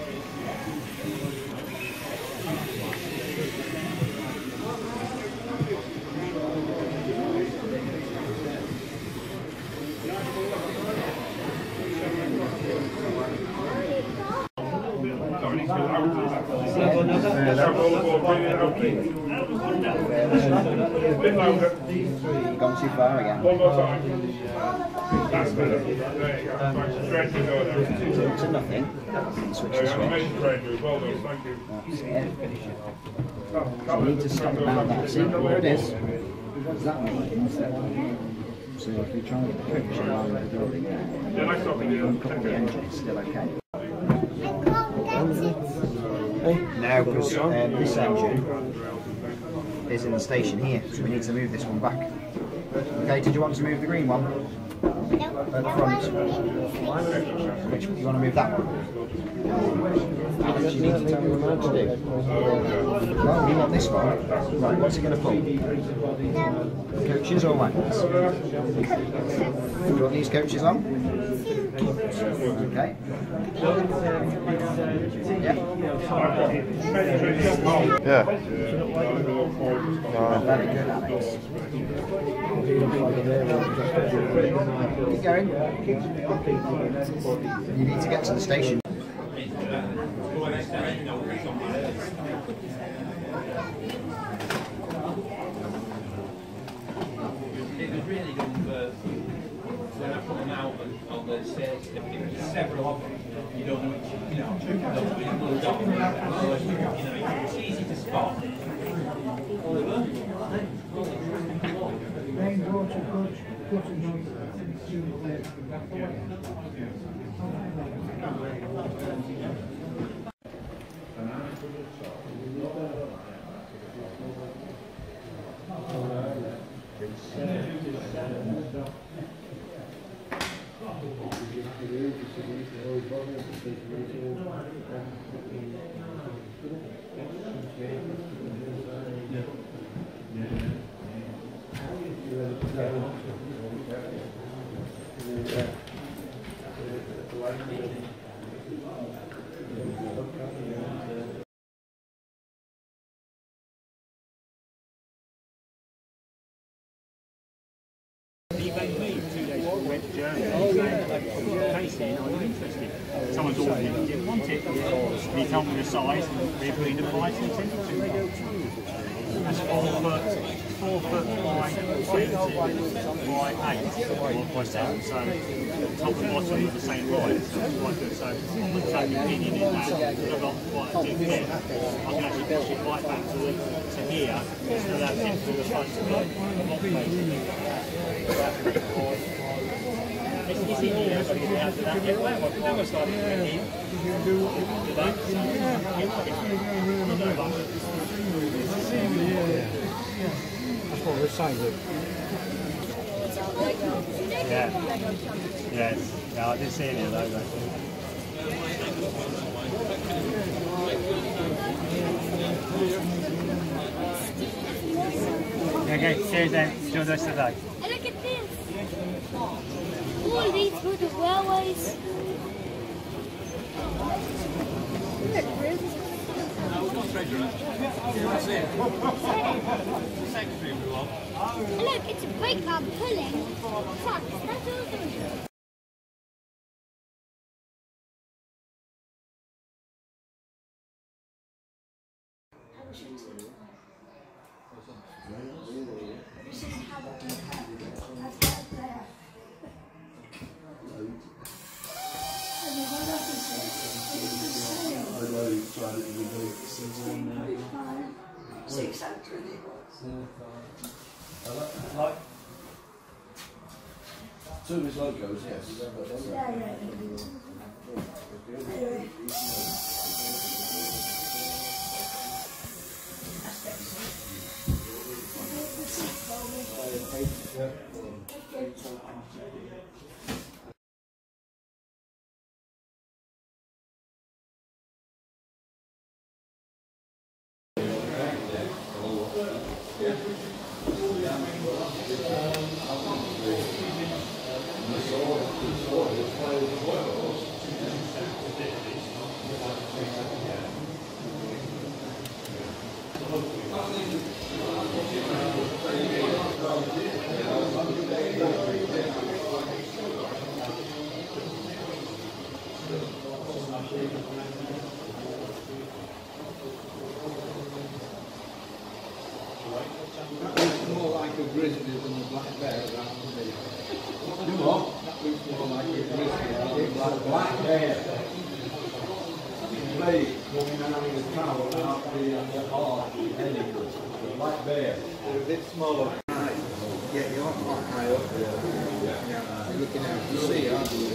You've gone too far again. One more time. That's better. There you go. Straight to go there. To nothing. Switch the switch. Well done, thank you. That's it. So you need to step around that. See where it is? What does that mean? So if you try and get the coach around the building there, uncouple the engine, it's still okay. No, because this engine is in the station here, so we need to move this one back. Okay, did you want to move the green one? At the front. Which you want to move that one? Alex, you need to tell me what to do. Well, you want this one. Right, what's it going to pull? Coaches or wagons? Do you want these coaches on? Okay. Yeah. Yeah. Very good, Alex. Keep going. You need to get to the station. It was really good when I put them out on the stairs. Several of them, you don't know which, it's easy to spot. He made me 2 days before we went to Germany. Tasty, and I was interested. Someone's ordered it, he didn't want it. And he told me the size, and we agreed the price, and he sent it to me. That's 4 foot by 20 by 8 or by 7. So top and bottom are the same rise. So it's quite good. So I would take the opinion in that because I've got quite a deep head. I can actually push it right back to here. So that's it through the front to the top face. It's easy to get out of that. It's almost like that's what we're saying. Yeah. Yes. No, I didn't see any of those actually. Okay, cheers then. Enjoy the rest of the day. And look at this. All these were the railways. Look, Bruce. Look, it's a brake car pulling trucks. That's awesome. Like two of his logos, yes. Looks more like a grizzly than a black bear. You what? That looks more like a grizzly than a black bear. Blade coming out of the tower out the heart. The black bear. They're a bit smaller. Yeah, you're quite high up there. You're looking out to sea, aren't you?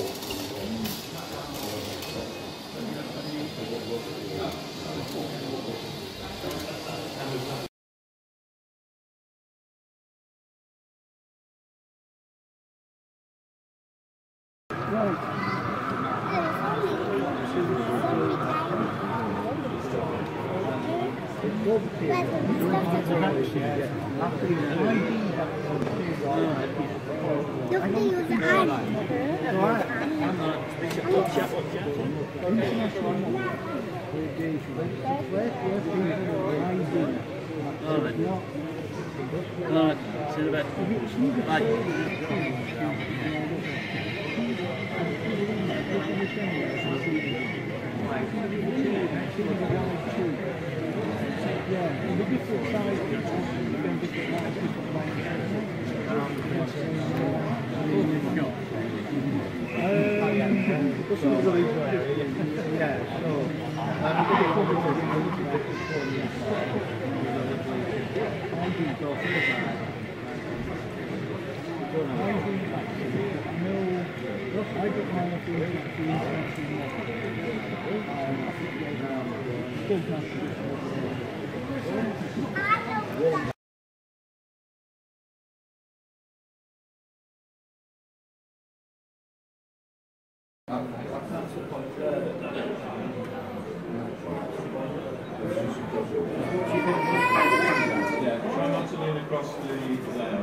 Yeah, try not to lean across the lens.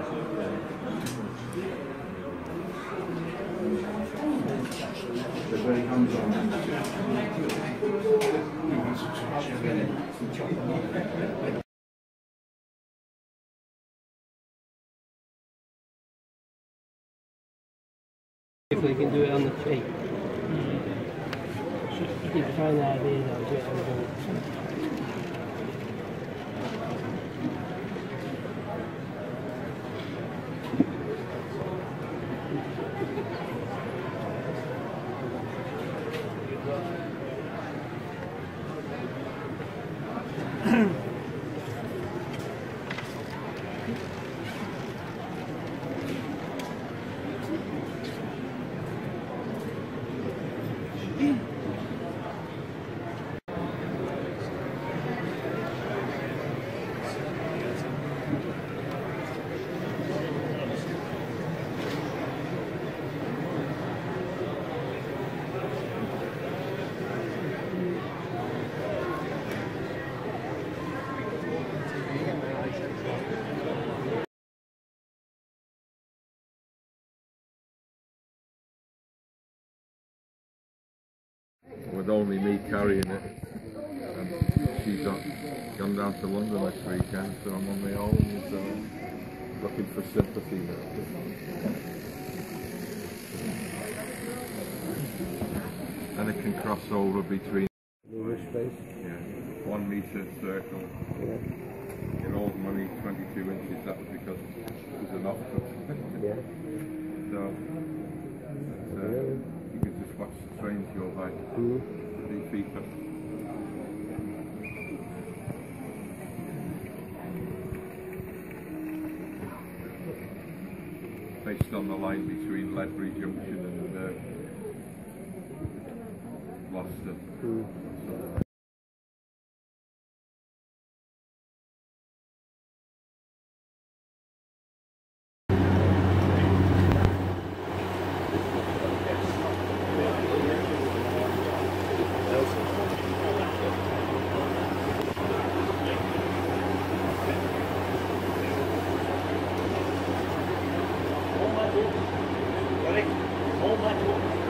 They're very hands-on. If we can do it on the cheap. You can find the idea that I'll do it on the boat. With only me carrying it, and she's gone down to London this weekend, so I'm on my own, so looking for sympathy now. And it can cross over between 1 metre circle. In old money, 22 inches, that was because it was an offcut. So you can just watch the trains go by 3 feet up. Based on the line between Ledbury Junction and Gloucester. Got it? Hold that.